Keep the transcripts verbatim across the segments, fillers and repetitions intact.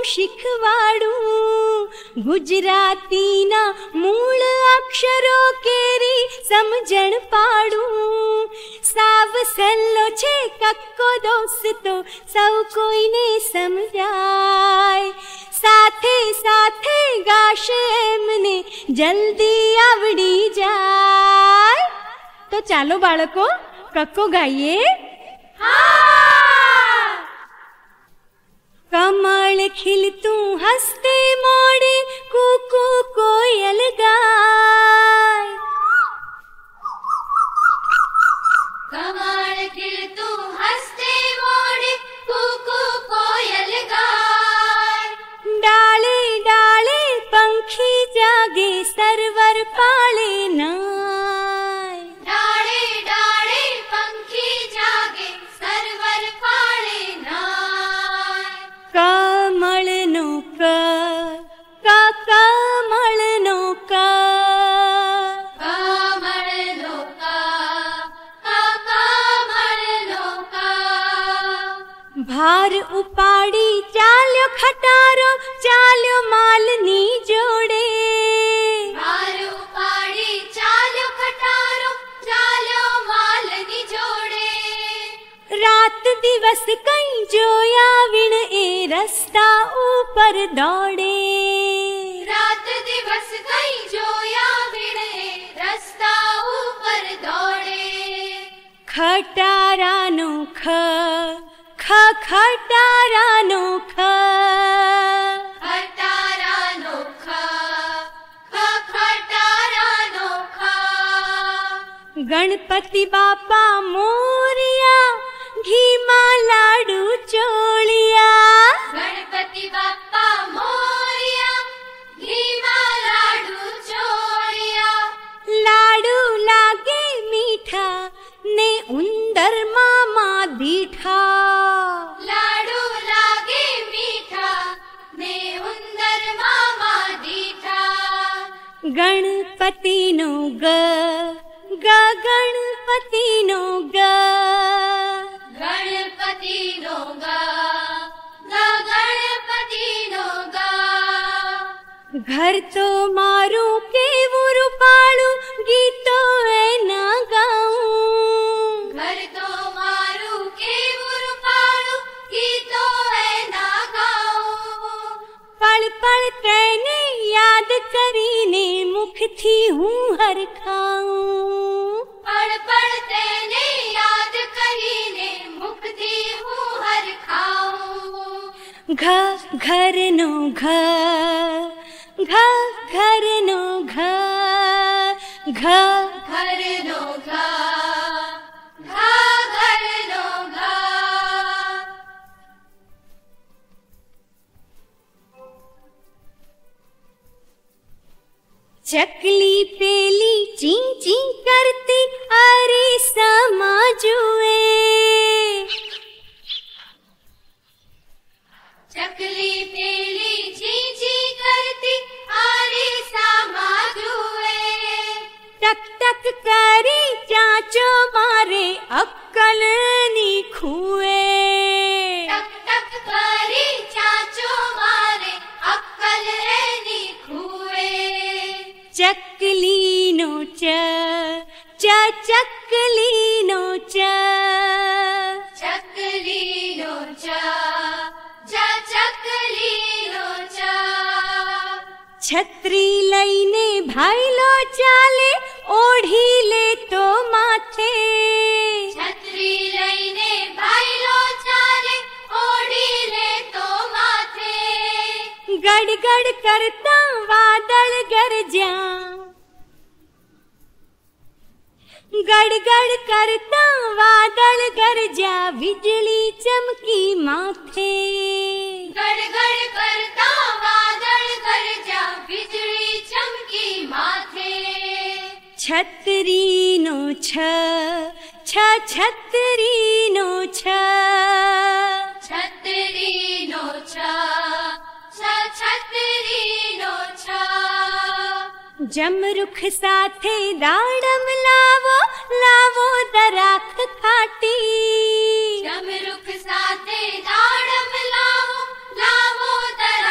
શીખવાડું ગુજરાતીના મૂળ અક્ષરો કેરી સમજણ પાડું સાવ સહેલો છે કક્કો દોસ્તો સૌ કોઈને સમજાય સાથે સાથે ગાશે એમને જલ્દી આવડી જાય તો ચાલો બાળકો કક્કો ગાઈએ હા कमल खिलतूं हंसते मोड़े कूकू कोयल गाय कमल खिलतूं हंसते मोड़े कूकू कोयल गाय डाले डाले पंखी जागे सरवर पाले नाय डाले डाले पंखी जागे सरवर पाले नाय कमल नो क का कमल नो क कमल नो का का कमल नो का भार उपाड़ी चाल्यो खटारो चाल्यो मालनी जोड़े भार उपाड़ी चाल्यो खटारो चाल्यो मालनी जोड़े रात दिवस कई जोया विण ए रस्ता ऊपर दौड़े रात दिवस कई जोया विणे रस्ता ऊपर दौड़े खटारा नो ख ख खटारा नो ख खटारा नो खा ख खटारा नो खा गणपति बापा मोरिया घी मां लाडू चोलिया गणपति बाप्पा मोरिया घीमा लाडू चोरिया लाडू लागे मीठा ने उंदर मामा दीठा लाडू लागे मीठा ने उंदर मामा दीठा गणपति नो ग ग गणपति नो ग गणपति नो गा गा गणपति नो गा घर तो मारू केवू रूपाळू गीतो एना गाऊं घर तो मारू केवुर पाड़ू गीतो है ना गाऊं पल पल तेने याद करीने मुख थी हूँ हर खाऊं पढ़ पढ़ तेने याद करीने मुक्ति हूँ हर खाऊं घ घर नो घ घ घर नो घ घ घर नो घा घा घर नो घा चकली पेली ची ची करती अरे समाजुए चकली पेली ची ची करती आरी समाजुए टक टक करी चाचो मारे अक्कल नी खुए टक टक करी चाचो मारे अक्कल रेनी खुए चकली नो च च चकली नो च चकली नो चा चा चकली नो चा छत्री लईने भाईलो चाले ओढ़ी ले तो माथे छत्री लईने भाईलो चाले ओढ़ी ले तो माथे गड़ गड़ करता वादळ गरजा गड़ गड़ करता वादळ गरजा बिजली चमकी माथे गड़ गड़ करता वादळ गरजा बिजली चमकी माथे छतरी नो छ छ छतरी नो छ छतरी नो छा छ छतरी नो छा जमरुख साथे दाड़म लावो लावो दराख खाटी जमरुख साथे दाड़म लावो लावो दराख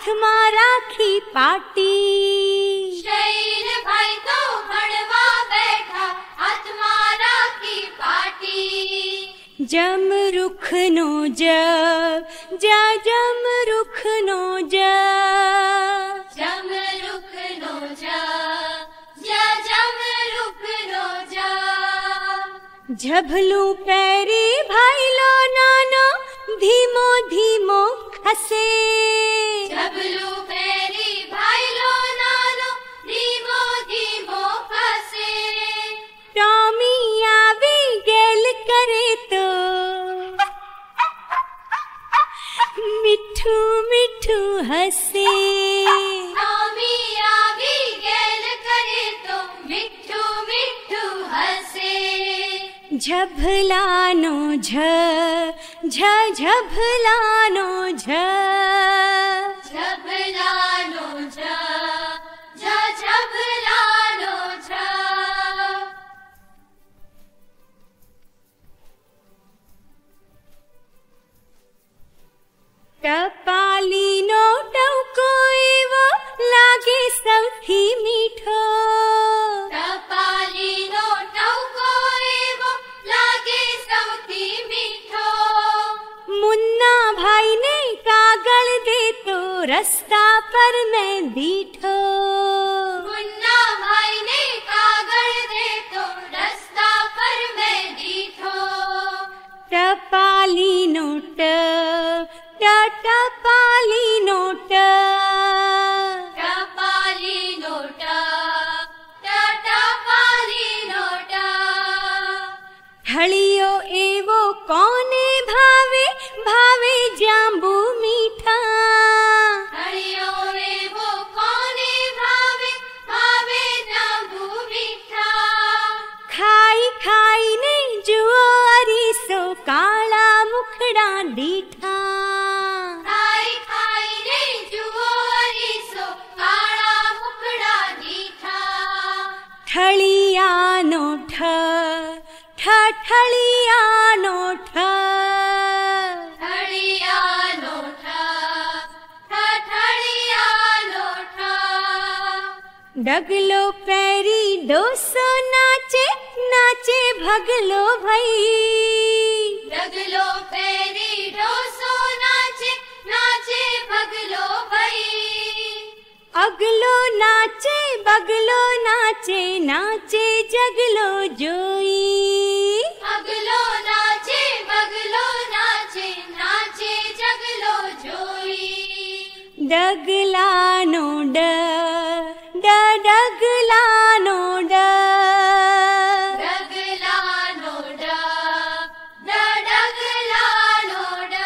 हाथમાં રાખી પાટી શૈલ ભાઈ તો ભણવા બેઠા હાથમાં રાખી પાટી જમરૂખનો જપ જા જમરૂખનો જપ જમરૂખનો જપ જા જમરૂખનો જપ ઝભલું પહેરી ભાઈલો નાનો ધીમો ધીમો ખસે ઝબલું પહેરી ભાઈલો નાનો ધીમો ધીમો ખસે ટોમી આવી ગેલ કરે તો મીઠું મીઠું હસે ટોમી આવી ગેલ કરે તો મીઠું મીઠું હસે ઝભલાનો ઝ ઝ ઝભલાનો ઝ ઝબલાનો ઝ ઝ ઝબલાનો ઝ ટપાલીનો ટવકો એવો લાગે સૌથી મીઠો ટપાલીનો ટવકો એવો લાગે સૌથી મીઠો મુન્ના ભાઈને કાગળ દેતો રસ્તા પર મેં દીઠો મુન્ના ભાઈને કાગળ દેતો રસ્તા પર મેં દીઠો ટપાલીનો ટ ટ ટપાલીનો ટ ટપાલીનો ટ ટ ટપાલીનો ટ હળિયો એવો કોને ભાવે ભાવે જાંબુ મીઠા હળિયો એવો કોને ભાવે ભાવે જાંબુ મીઠા ખાઈ ખાઈને જુઓ અરીસો કાળા મુખડા દીઠા ખાઈ ખાઈને જુઓ અરીસો કાળા મુખડા દીઠા ઠળિયાનો ઠ ઠ ઠળિયાનો ઠ ઠળિયાનો ઠ ઠ ઠળિયાનો ઠ ડગલો પહેરી ડોસો નાચે નાચે ભગલો ભઈ ડગલો પહેરી ડોસો નાચે નાચે ભગલો ભઈ અગલો નાચે બગલો નાચે નાચે જગલો જોઈ અગલો નાચે બગલો નાચે નાચે જગલો જોઈ ડગલાનો ડ ડ ડગલાનો ડ ડગલાનો ડ ડ ડગલાનો ડ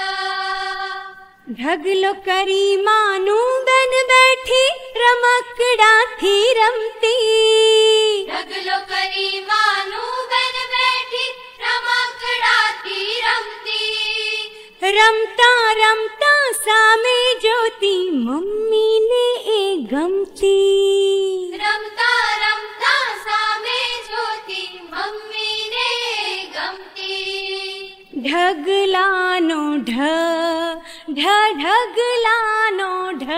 ઢગલો કરી માનું બેન બેઠી રમકડાથી રમતી ઢગલો કરી માનું બેન બેઠી રમકડાથી રમતી રમતા રમતા સામે જોતી મમ્મીને એ ગમતી રમતા રમતા સામે જોતી મમ્મીને ગમતી ઢગલાનો ઢ ઢ ઢગલાનો ઢ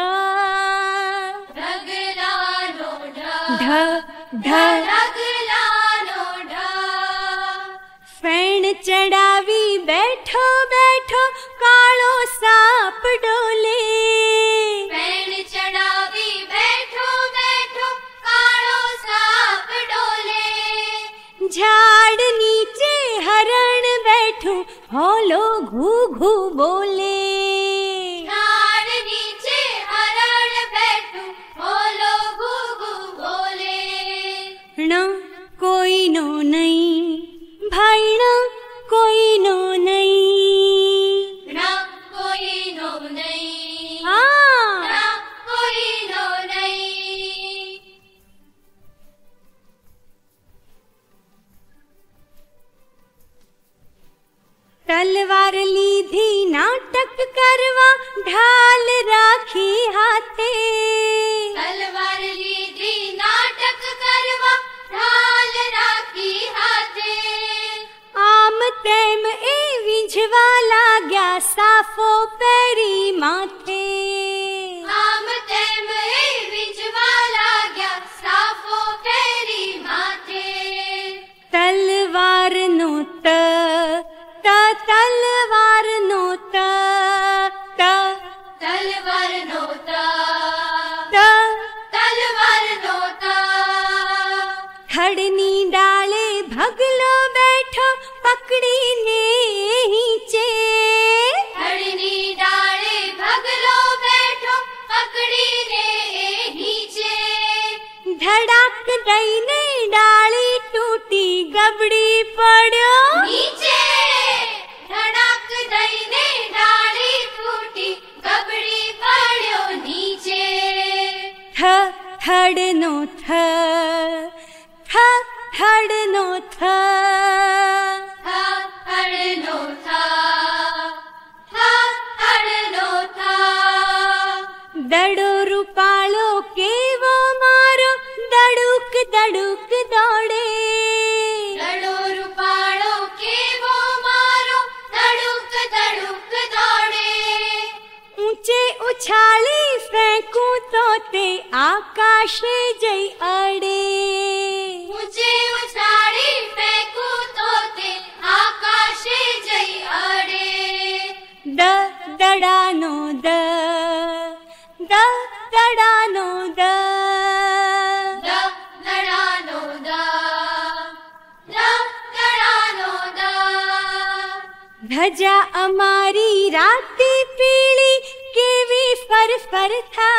ઢગલાનો ઢ ઢ ઢ ઢગલાનો ઢ ફેણ ચડાવી બેઠો બેઠો કાળો સાપ ડોલે ફેણ ચડાવી બેઠો બેઠો કાળો સાપ ડોલે ઝાડ નીચે હરણ બેઠું હોલો ઘૂ ઘૂ બોલે ઝાડ નીચે હરણ બેઠું હોલો ઘૂઘૂ બોલે ણ કોઈનો નહીં ભાઈણ કોઈનો નહીં ન કોઈનો નહીં આ ન કોઈનો નહીં તલવાર લીધી નાટક કરવા ઢાલ રાખી હાથે તલવાર લીધી નાટક કરવા ઢાલ રાખી હાથે આમ તેમ એ વીંઝવા લાગ્યા સાફો પહેરી માથે આમ हड़नी डाले भगलो बैठो पकड़ी ने हीचे। हड़नी डाले भगलो बैठो पकड़ी ने हीचे। धड़ाक दईने डाली टूटी गबड़ी पड़ो नीचे। धड़ाक दईने डाली टूटी गबड़ी पड़ो नीचे। थ थड़नो थ थ थड़नो थ थ थड़नो था। थ थड़नो था। दड़ो रूपालो केवो मारो दड़ुक दड़ुक दौड़े। दड़ो रूपाड़ो केवो मारो दड़ुक दड़ुक दौड़े। ऊंचे उछाली फेंकूं तोते आकाशे जई अड़े। ऊंचे उछाली फेंकू तोते आकाशे जई अड़े। द दड़ानो द द दड़ानो द द दड़ानो दा। द दड़ानो दा। धजा अमारी राती पीली केवी फर फर था।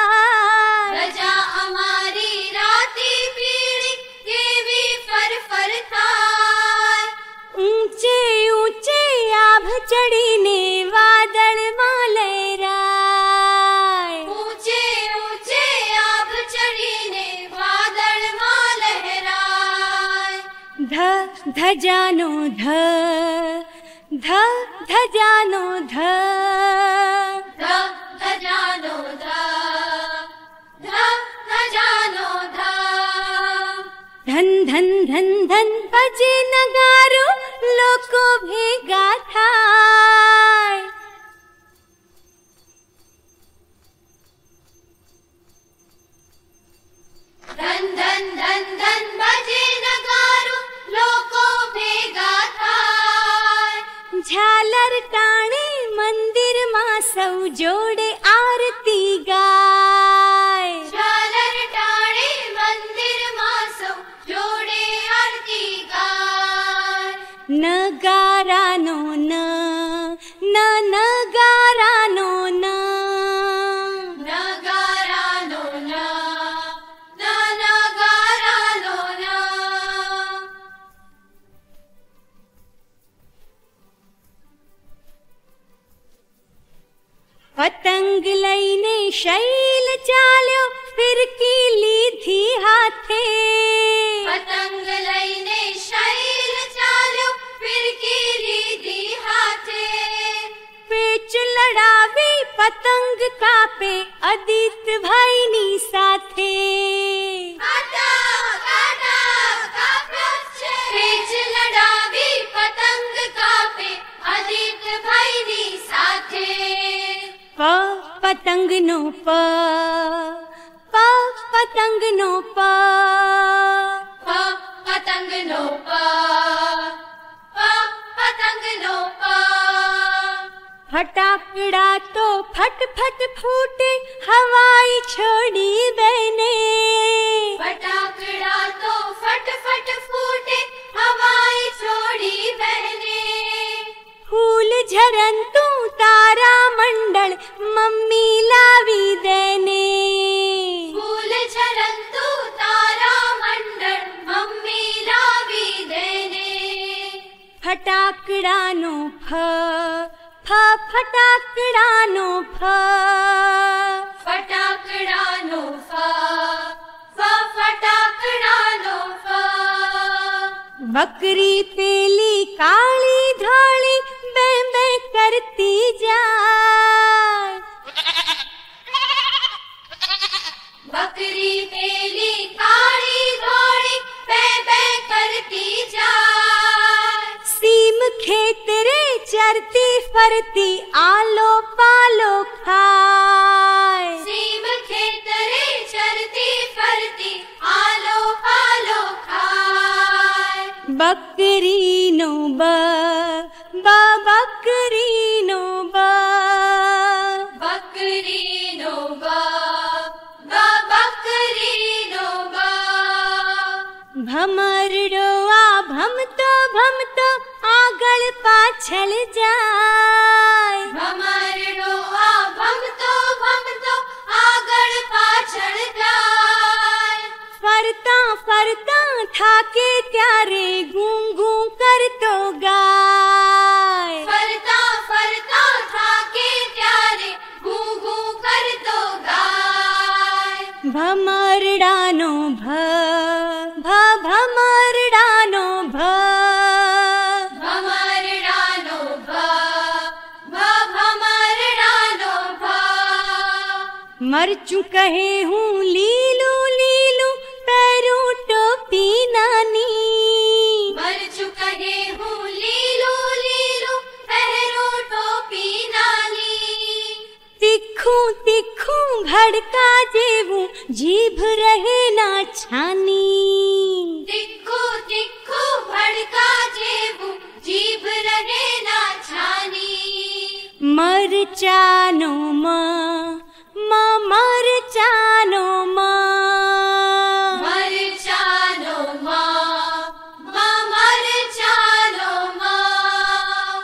रजा हमारी राती पीड़ी केवी फर फर थार। ऊंचे ऊंचे आभ चढ़ी ने वादळ मां लहराए। ऊंचे ऊंचे आभ चढ़ी ने बादल मां लहराए। ध धजानो ध ध धजानो ध ध धजानो धा। ध धजानो धा। धन धन धन धन बजे नगारो लोको भेगा था। धन धन धन धन बजे नगारो लोको भेगा थार। झालर टाणे मंदिर मां सौ जोड़े आरती गाय। झालर टाणे मंदिर मां सौ जोड़े आरती गाय। नगारानो न न नगारानो न नगारानो ना। न नगारानो ना। पतंग लईने शैल चाल्यो फिरकी लीधी हाथे। पतंग लईने शैल चाल्यो फिरकी लीधी हाथे। पेच लड़ावी पतंग कापे अदित भाईनी साथे। काटा काटा काप्यो छे। पेच लड़ावी पतंग कापे अदित भाईनी साथे। प पतंग नो प प पतंग नो प प पतंग नो प। प पतंग नो प। फटाकड़ा तो फट फट फूटे हवाई छोड़ी बहने। फटाकड़ा तो फट फट फूटे हवाई छोड़ी बहने। फूल झरंतु तारा मंडल मम्मी लावी देने। फूल झरंतु तारा मंडल मम्मी लावी देने। फटाकड़ा नो फ फ फटाकड़ा नो फ फटाकड़ा नो फ। फ फटाकड़ा नो फ। बकरी पेली काली धोली बे बे करती जाए। बकरी पेली काली घोड़ी बे बे करती जाए। सीम खेतरे चरती फरती आलो पालो खाए। सीम खेतरे चरती फरती आलो पालो खाए। बकरी नो ब ब बकरी नो ब बकरी नो बा। बा बकरी नो बा। भम ભમરડો આ ભમતો ભમતો આગળ પાછળ જાય ભમરડો આ ભમતો ભમતો આગળ પાછળ જાય ફરતા ફરતા થાકે ત્યારે ગુંગું કરતો ગાય ફરતા ફરતા થાકે ત્યારે ગૂ ગૂ કરતો ગાય ભમરડાનો ભ ભ ભમરડાનો ભ ભમરડાનો ભ ભ ભમરડાનો ભ મરચું કહે હું લીલું લીલું પહેરું ટોપી નાની મરચું કહે હું લીલું લીલું પહેરું ટોપી નાની તીખું તીખું ભડકા જેવું જીભ રહે ના છાની તીખું તીખું ભડકા જેવું જીભ રહે ના છાની મરચાનો મ મ મરચાનો મ મરચાનો માં માં મરચાનો માં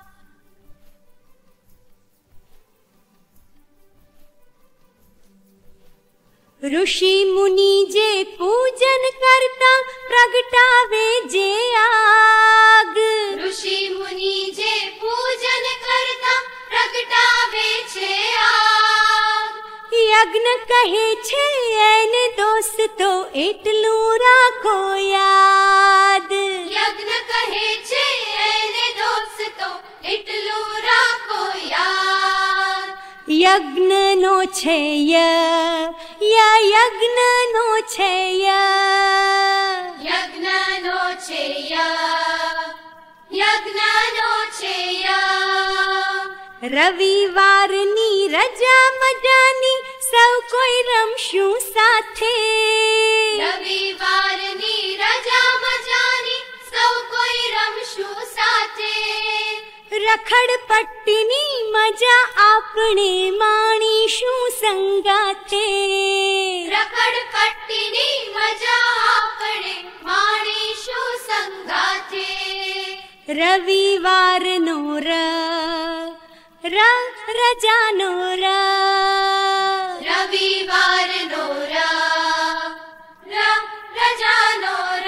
ઋષિ મુનિ જે પૂજન કરતા પ્રગટાવે જે આગ ઋષિ મુનિ જે પૂજન કરતા પ્રગટાવે છે આગ યજ્ઞ કહે છે એને દોસ્તો એટલું રાખો યાદ યજ્ઞ કહે છે એને દોસ્તો એટલું રાખો યાદ યજ્ઞનો છે ય ય યજ્ઞનો છે ય યજ્ઞનો છે ય યજ્ઞનો છે ય રવિવારની રજા મજાની સૌ કોઈ રમશું સાથે રવિવારની રજા મજાની સૌ કોઈ રમશું સાથે રખડ પટ્ટીની મજા આપણે માણીશું સંગાથે રખડ પટ્ટીની મજા આપણે માણીશું સંગાથે રવિવારનો ર ર રજાનો ર રવિવારનો ર ર રજાનો ર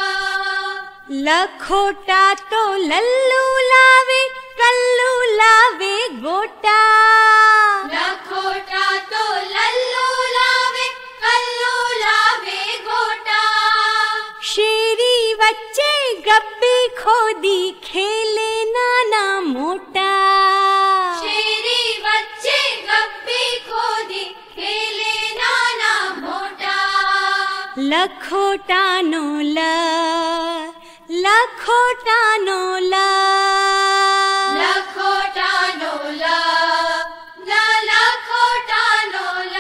લખોટા તો લલ્લુ લાવે કલ્લુ લાવે ગોટા લખોટા તો લલ્લુ લાવે કલ્લુ લાવે ગોટા શેરી વચ્ચે ગબ્બી ખોદી ખેલે નાના મોટા શેરી વચ્ચે ગબ્બી ખોદી ખેલે નાના મોટા લખોટાનો લ લખોટાનો લ લખોટાનો લ લ લખોટાનો લ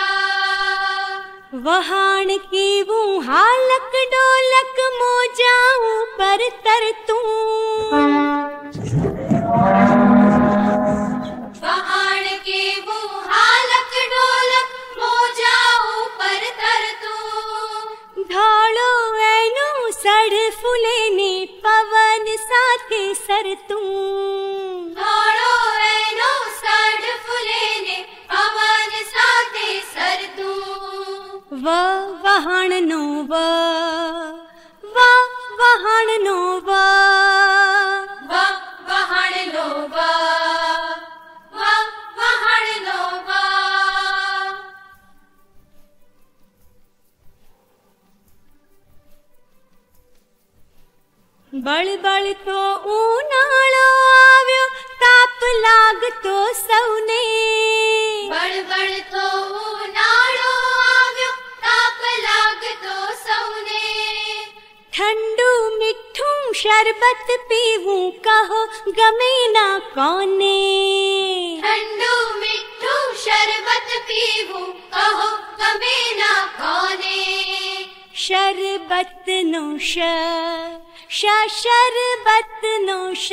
વહાણ કેવું હાલક ડોલક મોજા ઉપર તરતું વહાણ કેવું હાલક ડોલક મોજા ઉપર તરતું ઢોળો એનું સડ ફૂલે ને પવન સાથે સરતું ધોળો એનો સડ ફૂલે ને પવન સાથે સરતું વ વહાણનો વ વ વહાણનો વ વ વહાણનો વ વ વહાણનો વ બળબળ તો ઉનાળો આવ્યો તાપ લાગતો સૌને બળબળ તો ઉનાળો આવ્યો તાપ લાગતો સૌને ઠંડુ મીઠું શરબત પીવું કહો ગમે ના કોને ઠંડુ મીઠું શરબત પીવું કહો ગમે ના કોને શરબતનો શ શ શરબતનો શ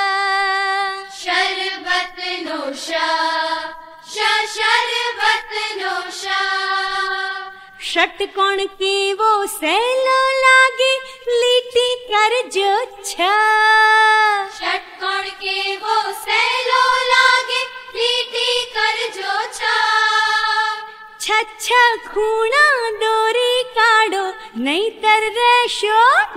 શરબતનો શ શ શરબતનો શ ષટકોણ કેવો સહેલો લાગે લીટી કરજો છ ષટકોણ કેવો સહેલો લાગે લીટી કરજો છ છ છ ખૂણા દોરી કાઢો નહીતર રહેશો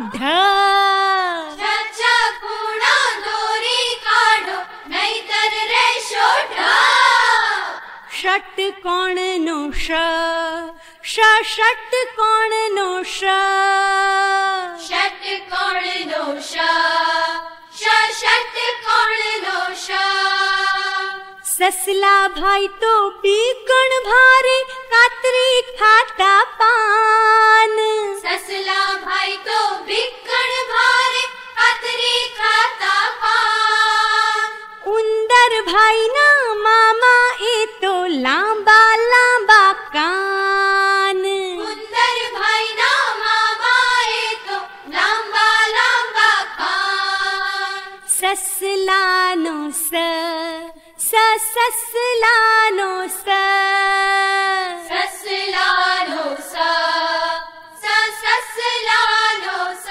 ઢ છ છ ખૂણા દોરી કાઢો નહીતર રહેશો ઢ ષટકોણનો ષ ષ ષટકોણનો ષ ષટકોણનો ષ ષ ષટકોણનો ષ સસલા ભાઈ તો બીકણ ભારે કાતરી ખાતા પાન સસલા ભાઈ તો ભીખણ ભારે કાતરી ખાતા પાન ઉંદર ભાઈના મામા એ તો લાંબા લાંબા કાન ઉંદર ભાઈના મામા એ તો લાંબા લાંબા કાન સસલાનો સ સ સસલાનો સ સસલાનો સ સ સસલાનો સ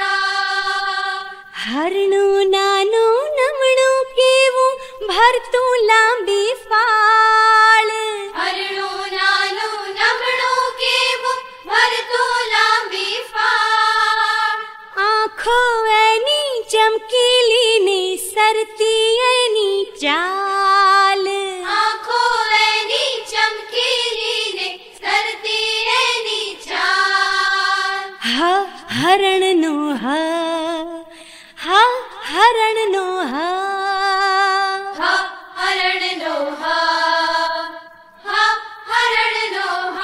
હરણું નાનું નમણું કેવું ભરતું લાંબી ફાળ હરણું નાનું નમણું કેવું ભરતું લાંબી ફાળ આંખો એની ચમકીલી ને સરતી એની ચાલ આંખો એની ચમકીલી ને સરતી એની ચાલ હ હરણનો હ હ હરણનો હ હ હરણનો હ હ હરણનો હ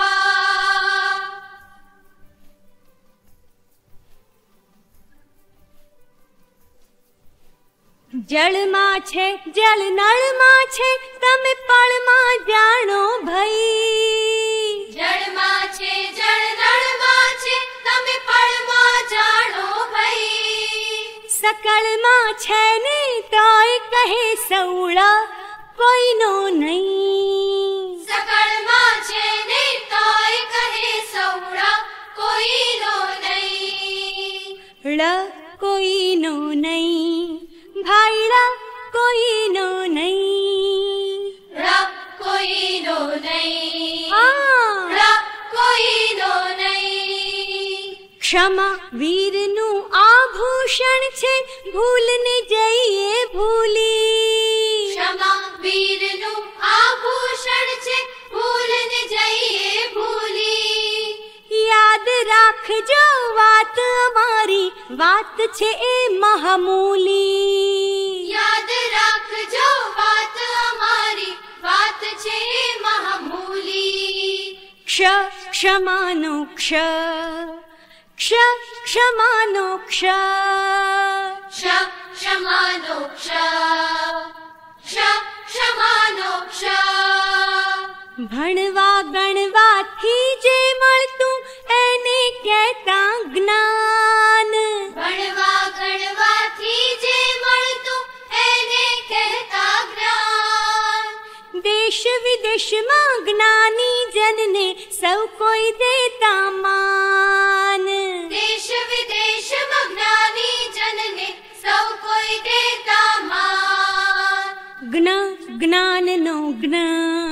જળમાં છે જળ નળમાં છે તમે પળમાં જાણો ભઈ જળમાં છે જળ નળમાં છે તમે પળમાં જાણો ભઈ સકળમાં છે ને તોય કહે સૌળા કોઈનો નહીં સકળમાં છે ને તોય કહે સૌળા કોઈનો નહીં ળ કોઈનો નહીં ભાઈડા કોઈનો નહીં ર કોઈનો નહીં આ ર કોઈનો નહીં ક્ષમા વીરનું આભૂષણ છે ભૂલને જઈએ ભૂલી ક્ષમા વીરનું આભૂષણ છે ભૂલને જઈએ ભૂલી યાદ રાખજો વાત અમારી વાત છે એ મહામૂલી યાદ રાખજો વાત અમારી વાત છે મહામૂલી ક્ષ ક્ષમાનો ક્ષ ક્ષ ક્ષમાનો ક્ષ ક્ષ ક્ષમાનો ક્ષ ક્ષ ક્ષમાનો ક્ષ ભણવા ગણવાથી જે મળતું એને કહેતા જ્ઞાન ભણવા ગણવાથી જે મળતું એને કહેતા જ્ઞાન દેશ વિદેશમાં જ્ઞાની જનને સૌ કોઈ દેતા માન દેશ વિદેશમાં જ્ઞાની જનને સૌ કોઈ દેતા માન જ્ઞ જ્ઞાનનો જ્ઞ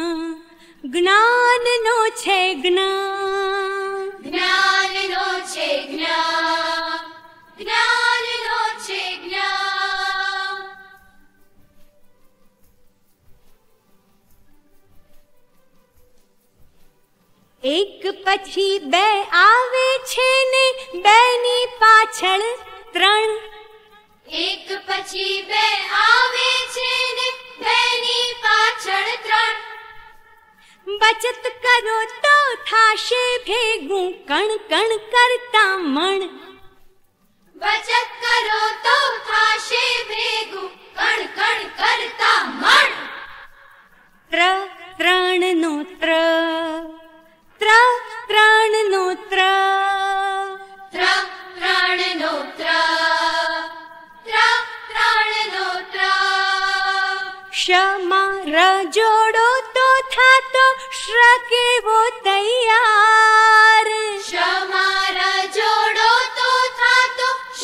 જ્ઞાનનો છે જ્ઞ જ્ઞાનનો છે જ્ઞાન જ્ઞાનનો છે જ્ઞાન એક પછી બે આવે છે ને બેની પાછળ ત્રણ એક પછી બે આવે છે ને બેની પાછળ ત્રણ બચત કરો તો થાશે ભેગું કણ કણ કરતા મણ બચત કરો તો થાશે ભેગું કણ કણ કરતા મણ ત્ર ત્રણનો ત્ર ત્ર ત્રણનો ત્ર ત્ર ત્રણનો ત્ર ત્ર ત્રણનો ત્ર ક્ષમા ર જોડો તો થાતો શ્ર કેવો તૈયાર ક્ષમારા જોડો તો થાતો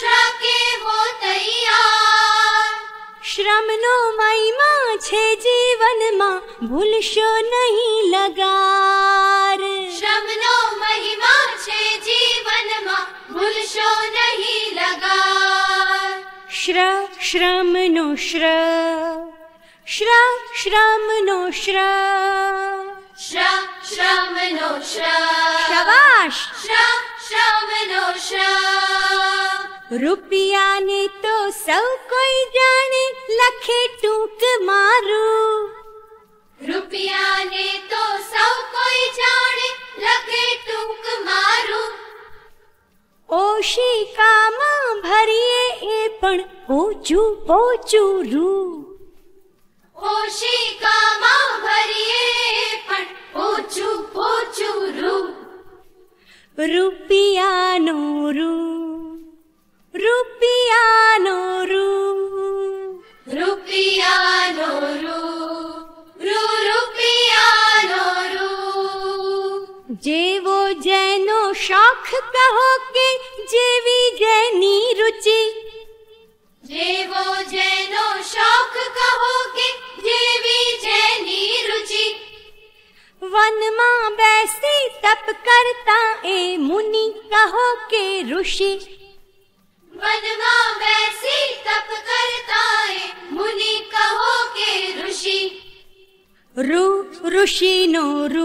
શ્રમનો મહિમા છે જીવનમાં ભૂલશો નહીં લગાર. શ્રમનો મહિમા છે જીવનમાં ભૂલશો નહીં લગાર. શ્ર શ્રમનો શ્ર શ્ર શ્રમનો શ્ર શ્ર શ્રમનો શ્ર શાબાશ. શ્ર શ્રમનો શ્ર રૂપિયાને તો સૌ કોઈ જાણે લખે ટૂંક મારું. રૂપિયાને તો સૌ કોઈ જાણે લખે ટૂંક મારું. ઓશિકામાં ભરીએ એ પણ ઓછું પોચું રૂ. ઓશિકામાં ભરીએ પણ ઓછું ઓછું રૂ. રૂપિયાનો રૂ રૂપિયાનો રૂ રૂપિયાનો રૂ રૂ રૂપિયાનો રૂ. જેવો જેનો શોખ કહો કે જેવી જેની રુચિ. જેવો જેનો શોખ કહો કે જેવી જેની રુચિ. વનમાં બેસી તપ કરતા એ મુનિ કહો કે ઋષિ. વનમાં બેસી તપ કરતા એ મુનિ કહો કે ઋષિ. રૂ ઋષિનો રૂ